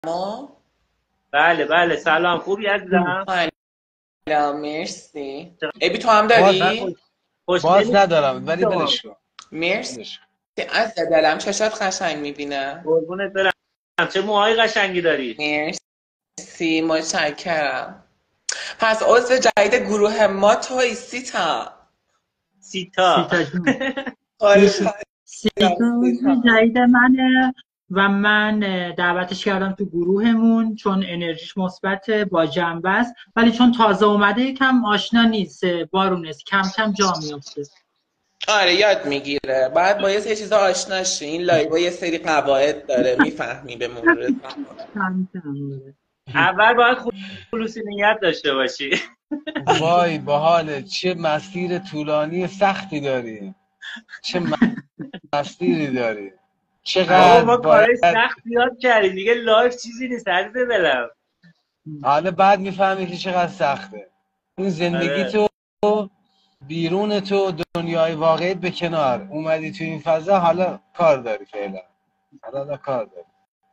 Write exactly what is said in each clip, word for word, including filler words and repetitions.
ما بله بله سلام، خوبی عزیزم؟ سلام، مرسی. ابی تو هم باز چقدر داری؟ خوش خوشگلی. باز ندارم ولی ولش کن. مرسی. ولش کن. از دلم چشات قشنگ میبینه. قربونت برم. چه موهای قشنگی داری. مرسی، متشکرم. پس عضو جدید گروه ما توی سیتا. سیتا. سیتا جون. خواهش سیتا کنم عضو سیتا. جدید منه و من دعوتش کردم تو گروهمون چون انرژیش مثبته، با جنبه است، ولی چون تازه اومده یکم آشنا نیست. بارونست کم کم جا میفته. آره، یاد میگیره. بعد با یه سری چیزا آشنا شی. این لایو یه سری قواعد داره، میفهمی به مرور زمان. کم کم آره. اول باید خلوصی نیت داشته باشی. وای باحاله، چه مسیر طولانی سختی داری، چه مسیری داری، بابا چقدر ما کارهای باید. سخت زیاد کردیم دیگه، لایف چیزی نیست عزیز دلم. حالا بعد میفهمی که چقدر سخته این زندگی. آره. تو بیرون تو دنیای واقعیت به کنار اومدی تو این فضا، حالا کار داری فعلا. حالا حالا کار داری،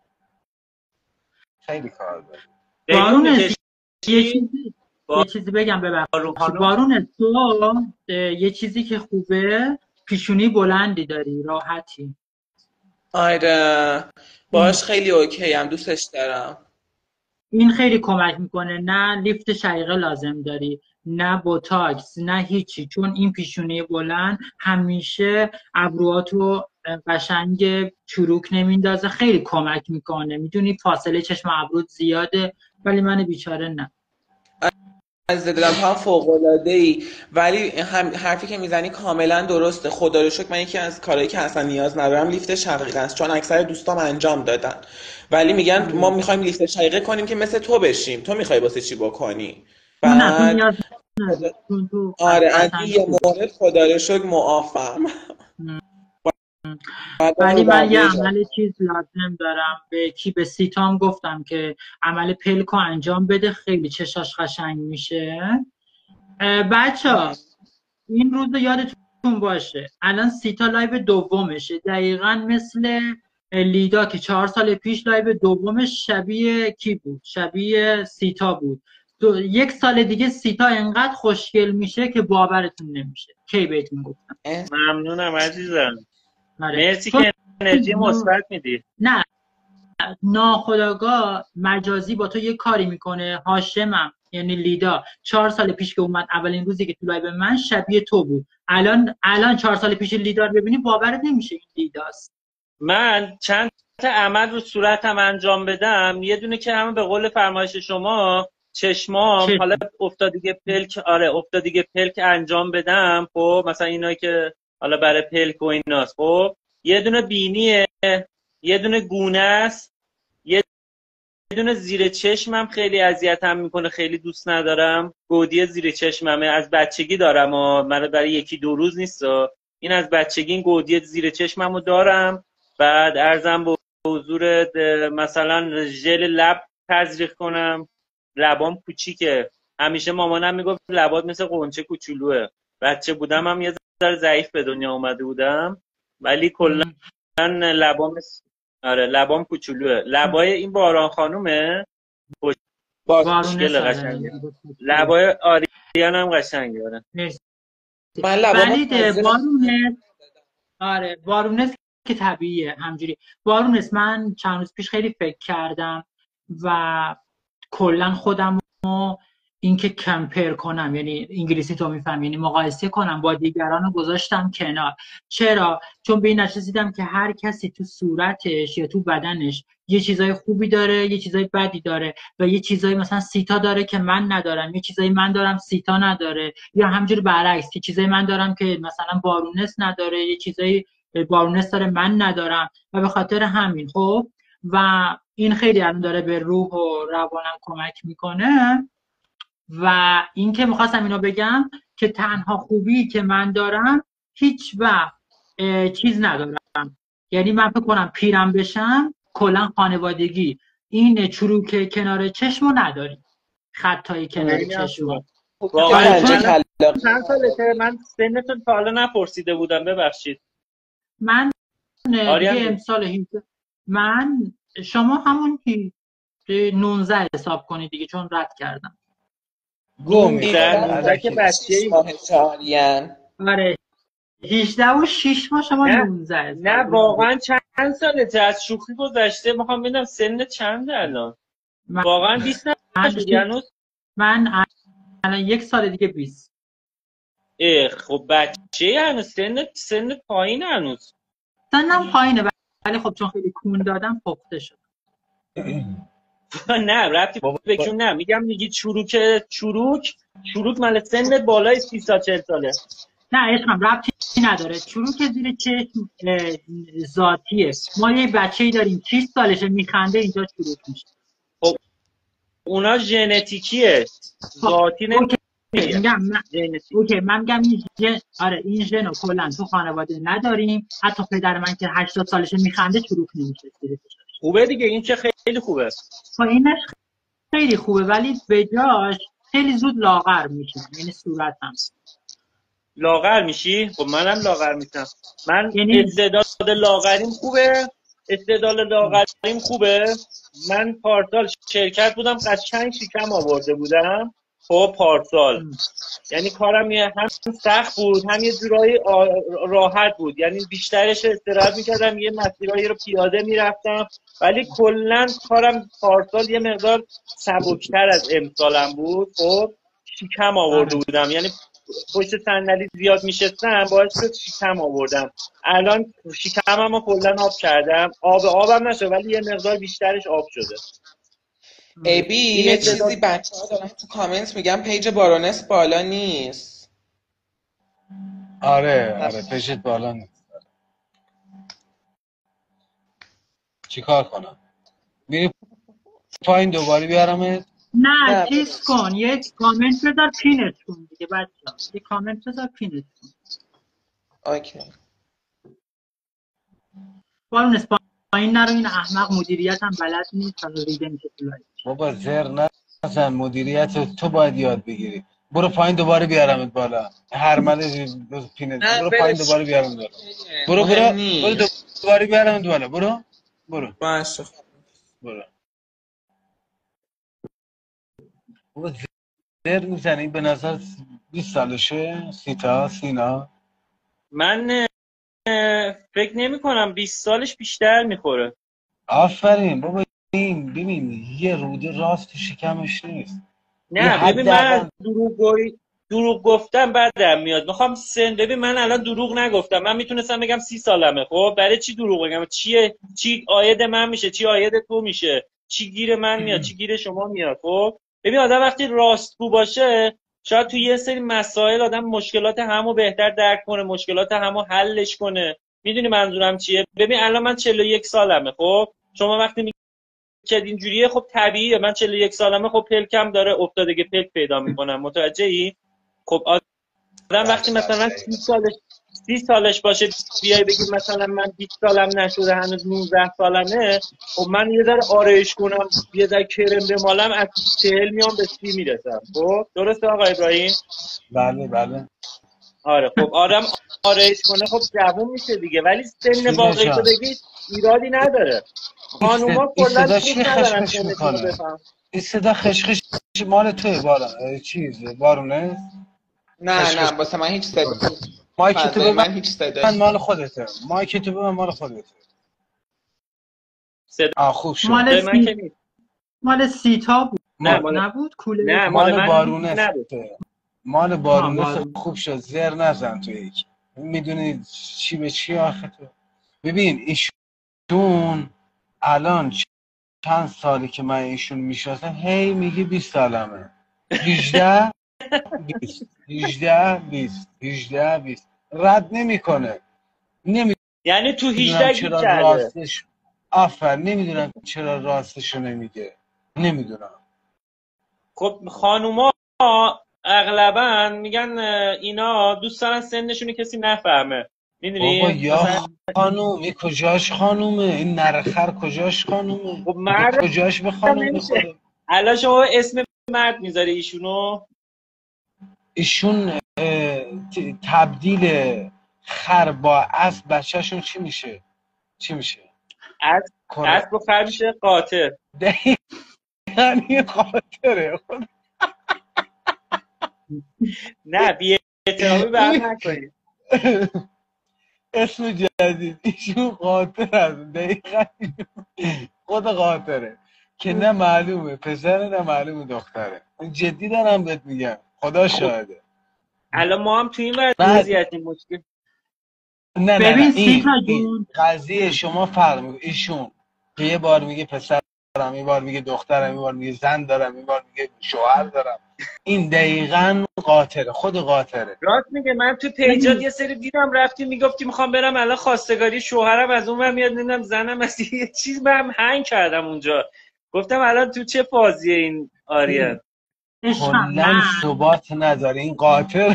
خیلی کار داری. قیمون بارونست یه میکشی چیزی با یه چیزی بگم روح ببخشید. خانم. بارونست تو اه، یه چیزی که خوبه، پیشونی بلندی داری، راحتی. آره، این باش خیلی اوکی هم، دوستش دارم. این خیلی کمک میکنه. نه لیفت شقیقه لازم داری، نه بوتاکس، نه هیچی، چون این پیشونی بلند همیشه ابروهاتو قشنگ چروک نمیندازه. خیلی کمک میکنه. میدونی فاصله چشم ابرود زیاده ولی من بیچاره نه. از دلم تو هم فوق‌العاده‌ای، ولی هم حرفی که میزنی کاملا درسته. خدا رو شکر من یکی از کارهایی که اصلا نیاز ندارم لیفت شقیقه است، چون اکثر دوستام انجام دادن ولی میگن ما میخوایم لیفت شقیقه کنیم که مثل تو بشیم. تو میخوای واسه چی بکنی؟ تو نه تو بعد نیاز خدا... نداری چون تو آره، از این قشنگ یه خوبی. مورد خدا رو شکر معافم. بعد برم ولی رو من یه بقیه جا. عمل چیز لازم دارم. به کی؟ به سیتام گفتم که عمل پلکو انجام بده، خیلی چشاش قشنگ میشه. بچه ها این روز رو یادتون باشه، الان سیتا لایو دومشه، دقیقا مثل لیدا که چهار سال پیش لایو دومش شبیه کی بود؟ شبیه سیتا بود. دو، یک سال دیگه سیتا انقدر خوشگل میشه که باورتون نمیشه. کی بهتون گفتم؟ ممنونم عزیزم. آره مرسی چون که انرژی مثبت میدی. نه، ناخودآگاه مجازی با تو یه کاری میکنه. هاشمم یعنی لیدا چهار سال پیش که اومد اولین روزی که تو لایو من شبیه تو بود. الان الان چهار سال پیش لیدا رو ببینی باورت نمیشه این لیداست. من چند تا عمل رو صورتم انجام بدم، یه دونه که همه به قول فرمایش شما چشمام چه حالا افتادگی پلک، آره افتادگی پلک انجام بدم. خب مثلا اینایی که حالا برای پلک و ایناست. خب یه دونه بینیه، یه دونه گونه است، یه دونه زیر چشمم خیلی اذیتم میکنه، خیلی دوست ندارم. گودی زیر چشممه، از بچگی دارم و من برای یکی دو روز نیست. این از بچگی این گودی زیر چشممو دارم. بعد ارزم به حضورت مثلا ژل لب تزریق کنم. لبام کوچیکه، همیشه مامانم میگفت لبات مثل قنچه کوچولوه. بچه بودم هم یه ذره ضعیف به دنیا اومده بودم ولی کلا لبام آره لبام کوچولوه. لبای این باران خانومه بارونه خوشگله، ساره. قشنگه. لبای آریان هم قشنگه. آره. مرسی. من لبامو ولی تزریق بارونه، آره بارونس که طبیعیه همجوری. بارونس من چند روز پیش خیلی فکر کردم و کلا خودم رو اینکه کمپر کنم، یعنی انگلیسی تو میفهم، یعنی مقایسه کنم با دیگران رو گذاشتم کنار. چرا؟ چون به این نتیجه رسیدم که هر کسی تو صورتش یا تو بدنش یه چیزای خوبی داره، یه چیزای بدی داره، و یه چیزای مثلا سیتا داره که من ندارم، یه چیزای من دارم سیتا نداره، یا همجور برعکس که چیزای من دارم که مثلا بارونس نداره، یه چیزای بارونس داره من ندارم. و به خاطر همین خب و این خیلی الان داره به روح و روانم کمک میکنه. و این که میخواستم اینو بگم که تنها خوبی که من دارم هیچ وقت چیز ندارم. یعنی من فکر کنم پیرم بشم کلا خانوادگی این چروک کنار چشمو نداری، خطای کنار خیلی هم چشمو. خوبه. که واقعا آره پنجه چون الان کلاق. چند سالته؟ من سنتون تا حالا نپرسیده بودم، ببخشید. من آریان دیگه جون امسال هیچ من شما همون کی نوزده حساب کنید دیگه چون رد کردم. گو نوزده میکنه نوزده که بچه شیش ماه چهارین. آره هجده و شش ماه شما نه نوزده حساب نه کنید. واقعا چند سالته؟ از شوخی گذشته. میخوام ببینم سن چنده الان. من واقعا بیست من نشدی هنوز؟ من الان یک سال دیگه بیست. اه خب بچه هنوز، سن سن پایین هنوز. سنم پایینه ولی خب چون خیلی کون دادم پخته شد. نه ربطی بابا به کون نه، میگم میگی چروک چروک چروک مال سن بالای سی سال چهل ساله. نه عشقم ربطی نداره. چروک زیر چشم اه، ذاتیه. ما یه بچه‌ای داریم شش سالشه میخنده اینجا چروک میشه. خب اونا ژنتیکیه، خب ذاتی اوکی نمیگم. میگم من ژنتیک. اوکی من میگم این ژن آره این ژنو کلا تو خانواده نداریم. حتی پدر من که هشتاد سالشه میخنده چروک نمیشه زیر چشم. خوبه دیگه، این که خیلی خوبه. خب اینش خیلی خوبه ولی به جاش خیلی زود لاغر میشم. یعنی صورتم لاغر میشی؟ خب منم لاغر میشم. من یعنی استعداد لاغریم خوبه، استعداد لاغریم خوبه. من پارسال شرکت بودم، قشنگ شکم آورده بودم. خب پارسال یعنی کارم یه هم سخت بود هم یه جورایی راحت بود، یعنی بیشترش استراحت میکردم، یه مسیرایی رو پیاده میرفتم، ولی کلا کارم پارسال یه مقدار سبکتر از امسالم بود. خب شکم آورده آره. بودم، یعنی پشت صندلی زیاد میشستم باعث شد شکم آوردم. الان شکمم رو کلا آب کردم، آب آبم نشد ولی یه مقدار بیشترش آب شده. ابی این یه استعداد چیزی بچه ها دارن تو کامنت میگن پیج بارونس بالا نیست. آره آره پشت بالا نیست. چی کار کنم؟ میری پایین دوباره بیارمت؟ نه نه چیز ولش کن یه کامنت بذار پینت کن دیگه بچه ها. یه کامنت بذار پینت کن. اوکی. بارونس پایین نرو. این احمق مدیریت هم بلد نیست از ریده میشه تو لایف. بابا زر نزن، مدیریت تو باید یاد بگیری. برو پایین دوباره بیارمت بالا. هر مله پینت نه برو پایین ولش دوباره کن. بیارمت بالا. اوکیه. برو مهم برو برو نیست. دوباره بیارمت بالا. برو برو باشه خب. برو. بابا زر میزنی به نظر بیست سالشه سیتا سینا؟ من فکر نمی کنم بیست سالش بیشتر میخوره. آفرین بابا. این ببین یه روده راست تو شکمش نیست. یه نه ببین من از حداقل دروغ گوی- دروغ گفتم بدم میاد. میخوام سن ببین من الان دروغ نگفتم. من میتونستم بگم سی سالمه. خب برای چی دروغ بگم؟ چیه چی آید من میشه، چی آید تو میشه، چی گیر من میاد، چی گیر شما میاد. خب ببین آدم وقتی راستگو باشه شاید تو یه سری مسائل آدم مشکلات همو بهتر درک کنه، مشکلات همو حلش کنه. میدونی منظورم چیه؟ ببین الان من چهل و یک سالمه. خب شما وقتی که اینجوریه خب طبیعیه. من چهل و یک سالمه، خب پلکم داره افتادگی پلک پیدا میکنم. متوجهی؟ خب آدم وقتی بله مثلا بله سی سالش سی سالش باشه بیای بگی مثلا من بیست سالم نشده هنوز نوزده سالمه، خب من یه ذره آرایش کنم یه ذره کرم بمالم از چهل میام به سی میرسم. خب درسته آقا ابراهیم؟ بله بله. آره خب آدم آرایش کنه خب جوون میشه دیگه، ولی سن سینا واقعی تو جان بگی ایرادی نداره. این صدا, خانوما این کلا صدا دوست چی ندارن خشخش سنشون رو میکنه؟ بفهم. این صدا خشخش مال توی بارون چیز بارونه؟ نه نه خشخش واسه من هیچ صدا مایک تو فضای ببند من هیچ صداش مال خودته. مایک تو ببند مال خودته. صدای آه خوب شد. مال من که سی نیست. مال سیتا بود نه ما مال نبود کولر. نه مال مال من بارونسه. نبود. مال ها بارونسه. بارون. خوب شد زر نزن تو یک. میدونی چی به چی آخه تو. ببین ایشون الان چند سالی که من ایشون میشناسم هی میگه بیست سالمه. هجده بیست هجده بیست هجده بیست رد نمیکنه. یعنی تو نمیدونم هجده گیر چرا کرده. راستش آفر نمیدونم چرا راستشو نمیگه. نمیدونم. خب خانوما اغلبا میگن اینا دوست دارن سنشون کسی نفهمه. بابا میدونی یا مثلا خانوم این کجاش خانومه؟ این نرخر کجاش خانومه؟ خب این مرد کجاش به هم خانوم نمیشه. میخوره؟ الان شما اسم مرد میذاری ایشونو. ایشون اه، ت- تبدیل خر با اسب بچهشون چی میشه؟ چی میشه؟ از کره اسب و خر میشه قاطع. یعنی خاطره. نه بی احترامی به هم نکنید. اسم جدید ایشون قاطر هست، دقیقا خود قاطره که نه معلومه پسره نه معلومه دختره. جدی دارم بهت میگم، خدا شاهده. الان ما هم تو این بعد وضعیتی مشکل. نه نه ببین نه سیتا این, این جون قضیه شما فرق میکنه. ایشون که یه بار میگه پسرم، یه بار میگه دخترم، یه بار میگه زن دارم، یه بار میگه شوهر دارم. این دقیقاً قاطره، خود قاطره. راست میگه. من تو پیجات یه سری دیدم رفتی میگفتی میخوام برم الان خواستگاری شوهرم از اون میاد، نمیدونم زنم از یه چیز من هنگ کردم اونجا. گفتم الان تو چه فازیه این آریان؟ عشقم کلاً من ثبات نداره این قاطر.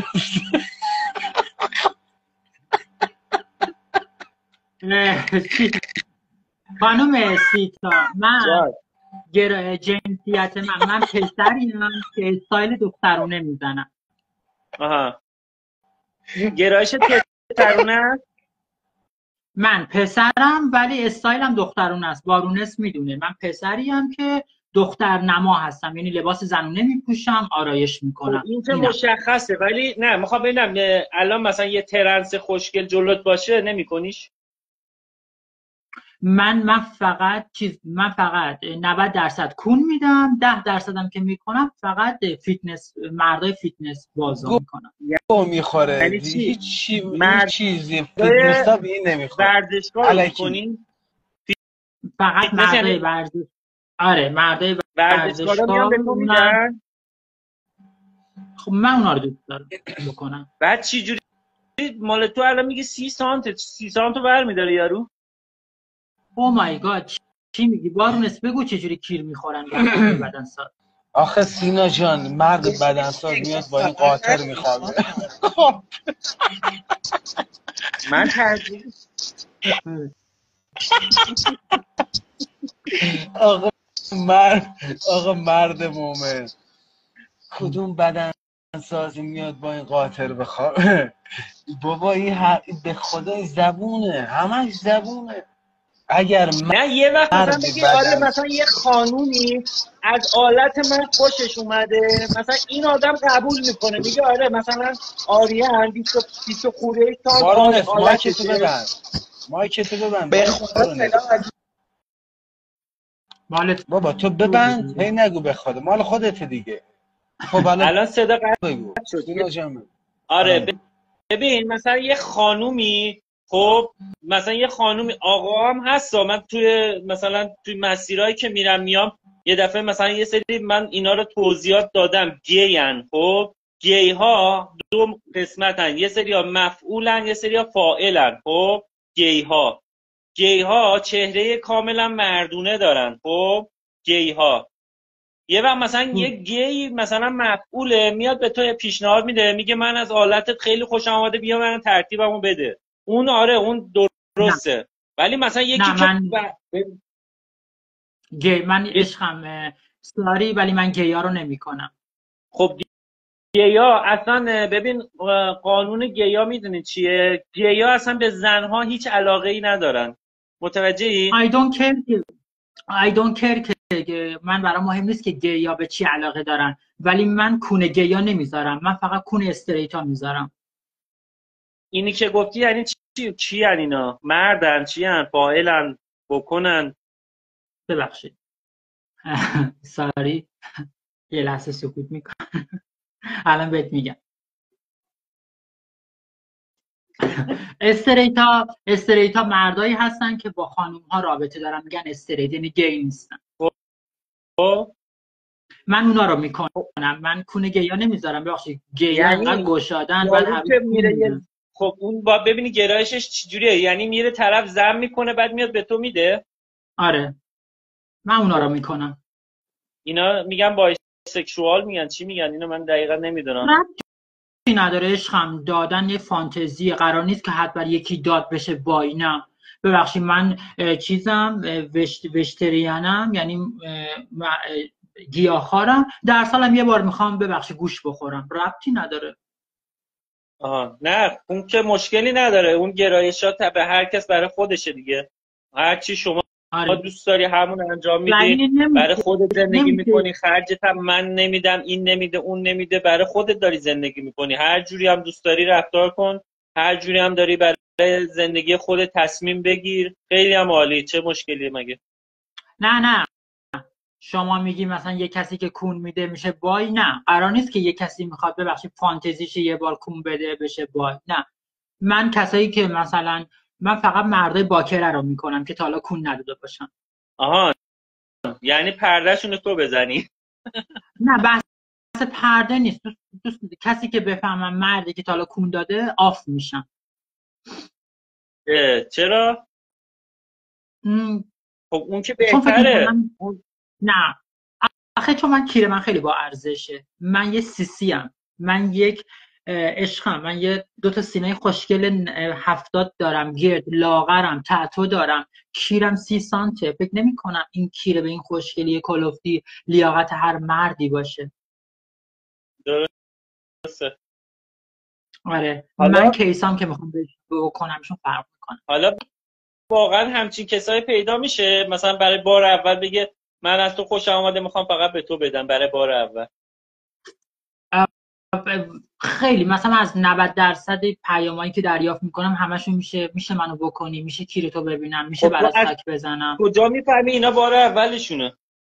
اه، سی- خانم سیتا من جان. گر... جنسیت من من پسریم که استایل دخترونه میزنم. آها. گرایش پسرونه است؟ من پسرم ولی استایلم دخترونه است. وارونس میدونه من پسریم که دختر نما هستم، یعنی لباس زنونه میپوشم، آرایش خب میکنم. این که اینم مشخصه، ولی نه میخوام ببینم الان مثلا یه ترنس خوشگل جلوت باشه نمیکنیش؟ من من فقط چیز من فقط نود درصد کون میدم، ده درصدم که میکنم فقط فیتنس، مردای فیتنس بازو میکنم. گو میخوره یعنی چی؟ هیچ چی هیچ مردای چیزی فیتنس ها به این نمیخوره. ورزشگاه رو الکی میکنین؟ فقط فیتنس مردای یعنی ورزش. آره مردای ورزشگاه رو میان ورزشگاه به تو اونم. میدن؟ خب من اونا رو دوست دارم بکنم. بعد چی جوری مال تو الان میگه سی سانت سی سانتو برمیداره یارو؟ او مای گاد چی میگی وارونس؟ بگو چجوری کیر میخورن مردای بدن ساز. آخه سینا جان مرد بدنساز میاد با این قاطر میخوابه. من ترجیح آقا مرد آقا مرد مومن کدوم بدن سازی میاد با این قاطر بخوابه؟ بابا این ه... به خدا زبونه، همش زبونه. اگر نه یه وقت مثلا مردی بگی آره بدن مثلا یه خانومی از آلت من خوشش اومده، مثلا این آدم قبول میکنه، میگه آره مثلا آریان بیست و خورده سال آل بارونف مایکتو آلتشه. ببند، مایکتو ببند به خدا بارونف. صدا مالت بابا تو ببند، هی نگو به خدا، مال خودت دیگه. خب الان الان صدا قطع بگو شد. سینا جان. آره ببین مثلا یه خانومی، خب مثلا یه خانومی آقا هم هست، من توی مثلا توی مسیرهایی که میرم میام یه دفعه مثلا یه سری من اینا رو توضیحات دادم، گیین. خب گی ها دو قسمتن، یه سری ها مفعولن یه سری ها فاعلن. خب گی ها گی ها چهره کاملا مردونه دارن. خب گی ها یه وقت مثلا یه گی مثلا مفعوله میاد به تو پیشنهاد میده، میگه من از حالتت خیلی خوشم اومده، بیا من ترتیبمو بده. اون آره اون نه درسته. ولی مثلا یکی نه که من ب... گی من عشقم ساری ولی من گیا رو نمیکنم. خب گیا اصلا ببین قانون گیا میدونی چیه؟ گیا اصلا به زنها هیچ علاقه ای ندارن. متوجهی؟ I don't care که I don't care که من برام مهم نیست که گیا به چی علاقه دارن، ولی من کونه گیا نمیذارم، من فقط کونه استریتا میذارم. اینی که گفتی یعنی چی؟ چی یعنی اینا؟ مردن؟ چی هن؟ فاعلن؟ بکنن؟ ببخشید ساری یه لحظه سکوت میکنم الان بهت میگم. استریتا استریتا مردایی هستن که با خانوم ها رابطه دارن، میگن استریت، یعنی گی نیستن. خب من اونا رو میکنم، من کونه گیا نمیذارم. ببخشید گیا انقدر یعنی گشادن بعد یارو هر که کون میره یه میدن. خب اون با ببینی گرایشش چجوریه، یعنی میره طرف زم میکنه بعد میاد به تو میده. آره من اونا رو خب میکنم. اینا میگن بای سکشوال میگن چی میگن اینو من دقیقا نمیدونم. ربطی نداره عشقم، دادن یه فانتزیه، قرار نیست که حتما یکی داد بشه با اینا. ببخشید من چیزم وشت وشتریانم، یعنی گیاهخوارم، در سالم یه بار میخوام ببخشید گوش بخورم، ربطی نداره. آها نه اون که مشکلی نداره، اون گرایشات به هر کس برای خودشه دیگه، هر چی شما آره. دوست داری همون انجام ولی میدی، نمیشه برای خودت زندگی نمیشه میکنی، خرجت هم من نمیدم، این نمیده اون نمیده، برای خودت داری زندگی میکنی، هر جوری هم دوست داری رفتار کن، هر جوری هم داری برای زندگی خودت تصمیم بگیر. خیلی هم عالی. چه مشکلیه مگه؟ نه نه شما میگی مثلا یه کسی که کون میده میشه بای، نه قرار نیست که یه کسی میخواد ببخشید فانتزیش یه بار کون بده بشه بای. نه من کسایی که مثلا من فقط مردای باکره رو میکنم که تا حالا کون نداده باشن. آها، یعنی پردهشون تو بزنی. نه بحث پرده نیست. دوست, دوست کسی که بفهمم مردی که تا حالا کون داده آف میشن. اه، چرا؟ م، خب اون که چون فکر بهتره. میکنم نه آخه چون من کیره من خیلی با ارزشه. من یه سیسی ام. من یک عشقم. من یه دو تا سینه خوشگل هفتاد دارم، گرد لاغرم، تتو دارم، کیرم سی سانته. فکر نمی کنم این کیره به این خوشگلی کلفتی لیاقت هر مردی باشه. درسته. آره حالا من کیسام که میخوام بهش بکنمشون فرق میکنه. حالا واقعا همچین کسایی پیدا میشه مثلا برای بار اول بگه من از تو خوشم اومده میخوام فقط به تو بدم برای بار اول؟ خیلی مثلا از نود درصد پیامایی که دریافت میکنم همشون میشه میشه منو بکنی، میشه کیرتو ببینم، میشه خب تو برات از ساک بزنم. کجا میفهمی اینا بار اولشونه؟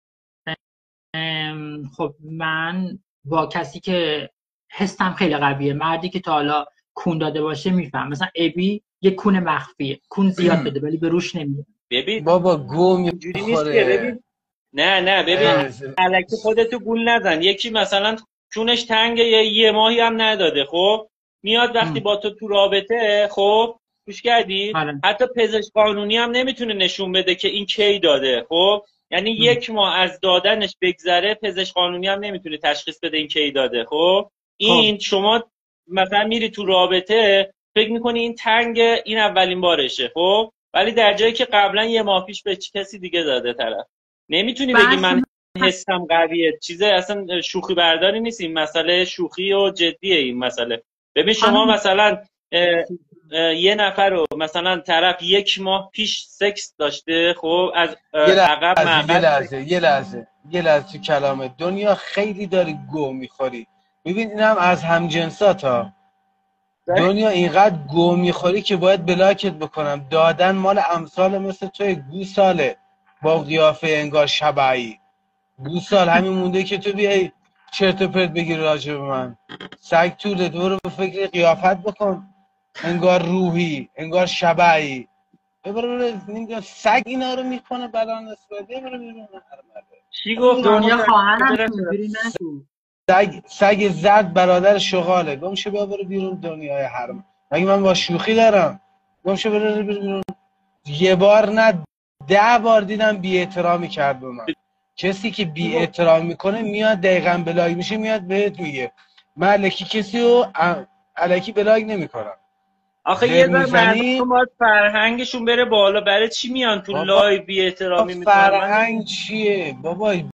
خب من با کسی که حسم خیلی قویه، مردی که تا حالا کون داده باشه میفهم. مثلا ابی یه کون مخفیه، کون زیاد بده ولی به روش نمیده. ببین بابا گو اینجوری نیست که میخوره. ببین نه نه ببین الکی خودتو گول نزن. یکی مثلا کونش تنگه یه, یه ماهی هم نداده، خب میاد وقتی با تو تو رابطه، خب گوش کردی آره. حتی پزشک قانونی هم نمیتونه نشون بده که این کی داده. خب یعنی ام. یک ماه از دادنش بگذره پزشک قانونی هم نمیتونه تشخیص بده این کی داده. خب این خب. شما مثلا میری تو رابطه فکر میکنی این تنگ این اولین بارشه، خب ولی در جایی که قبلا یه ماه پیش به کسی دیگه داده طرف. نمیتونی بگی بس من حسم قویه. چیز اصلا شوخی برداری نیست این مسئله، شوخی و جدیه این مسئله. ببین شما خانم مثلا اه اه یه نفر رو مثلا طرف یک ماه پیش سکس داشته، خب از یه عقب لحظه یه معقب لحظه یه لحظه یه لحظه تو کلامه دنیا خیلی داری گو میخوری. ببین اینم از همجنسات ها. دنیا اینقدر گو میخوری که باید بلاکت بکنم. دادن مال امثال مثل توی گوساله با قیافه انگار شبعی گوسال همین مونده که تو بیای چرت و پرت بگی راجع به من. سگ توله دور به فکر قیافت بکن، انگار روحی انگار شبعی. ببره نمیدونم سگ اینا رو میکنه بلا نسبت. ببره بیرون. چی گفت دنیا همون خواهرم اینجوری نگو. سگ سگ زرد برادر شغاله. گمشه بیا برو بیرون دنیای حرام. مگه من با شوخی دارم؟ گمشه برو بیرون. یه بار نه ده بار دیدم بی احترامی کرد به من. کسی که بی احترامی میکنه میاد دقیقاً بلاگ میشه میاد بهت میگه. من الکی کسی رو الکی بلاگ نمیکنم. آخه یه ذره مردم باید فرهنگشون بره بالا. برای چی میان تو لایو بی احترامی میکنن؟ فرهنگ چیه بابا؟